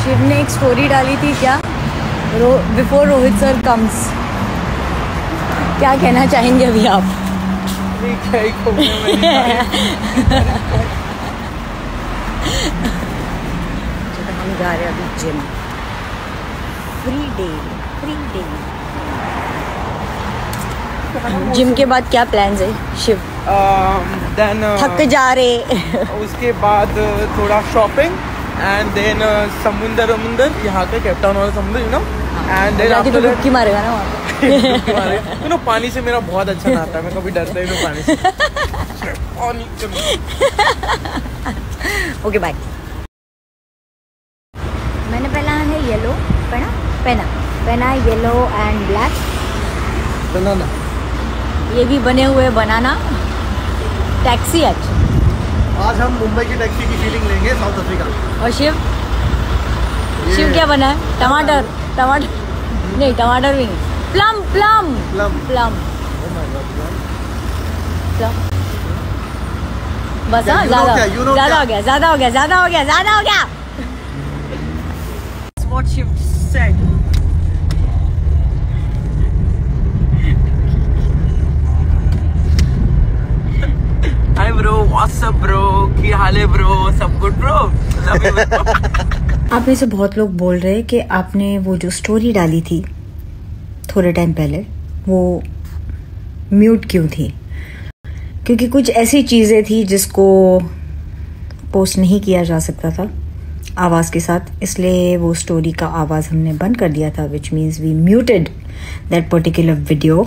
शिव ने एक स्टोरी डाली थी क्या, बिफोर रोहित सर कम्स। क्या कहना चाहेंगे अभी आप? क्या ही हम जा रहे हैं अभी जिम। Free day. जिम के बाद क्या प्लान्स है शिव? देन थक जा रहे उसके बाद थोड़ा शॉपिंग एंड देन समुंदर यहाँ का कैप टाउन वाला समुंदर यू नो एंड देन तो डुबकी मारेगा ना वहाँ पे। यू नो पानी से मेरा बहुत अच्छा नाता है, मैं कभी डरता ही नहीं पानी से। Okay bye. मैंने पहना है येलो, पहना है येलो एंड ब्लैक बनाना। ये भी बने हुए बनाना टैक्सी। अच्छा आज हम मुंबई की टैक्सी की फीलिंग लेंगे साउथ अफ्रीका। और शिव क्या बना है? टमाटर नहीं, टमाटर भी नहीं, प्लम बस। हाँ, ज्यादा हो गया। What Shiv said. Hi bro, what's up bro? की हाल है bro? सब good bro? Love you bro. आप में से बहुत लोग बोल रहे हैं कि आपने वो जो स्टोरी डाली थी थोड़े टाइम पहले वो म्यूट क्यों थी? क्योंकि कुछ ऐसी चीज़ें थी जिसको पोस्ट नहीं किया जा सकता था आवाज़ के साथ, इसलिए वो स्टोरी का आवाज़ हमने बंद कर दिया था, which means we muted that particular video.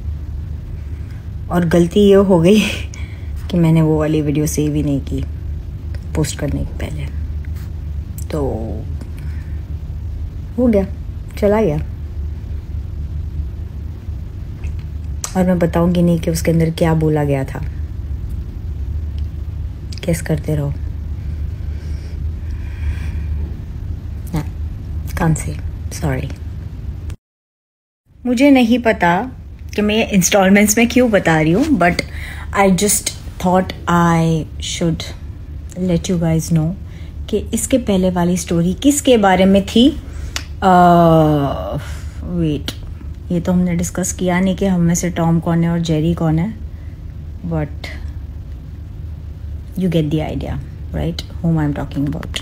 और गलती ये हो गई कि मैंने वो वाली वीडियो सेव ही नहीं की पोस्ट करने के पहले, तो हो गया, चला गया। और मैं बताऊंगी नहीं कि उसके अंदर क्या बोला गया था, गेस करते रहो। कान से सॉरी। मुझे नहीं पता कि मैं इंस्टॉलमेंट्स में क्यों बता रही हूँ, but I just thought I should let you guys know कि इसके पहले वाली स्टोरी किसके बारे में थी। वेट, ये तो हमने डिस्कस किया नहीं कि हम में से टॉम कौन है और जेरी कौन है, but you get the idea right whom I'm talking about.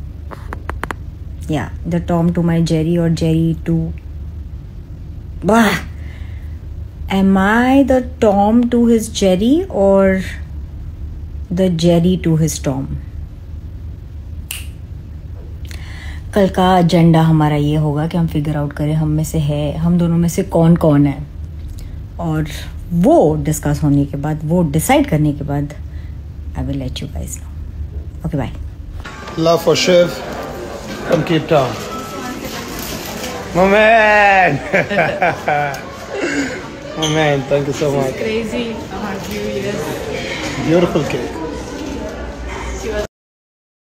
Yeah, the Tom to my Jerry or Jerry to... Bah! Am I the Tom to his Jerry or the Jerry to his Tom? कल का agenda हमारा ये होगा कि हम figure out करें हम में से है, हम दोनों में से कौन कौन है, और वो डिस्कस होने के बाद, वो डिसाइड करने के बाद I will let you guys know. Okay bye. Love for Shiv from Cape Town. My man. My man, thank you so much. Crazy. 100 years. Beautiful cake.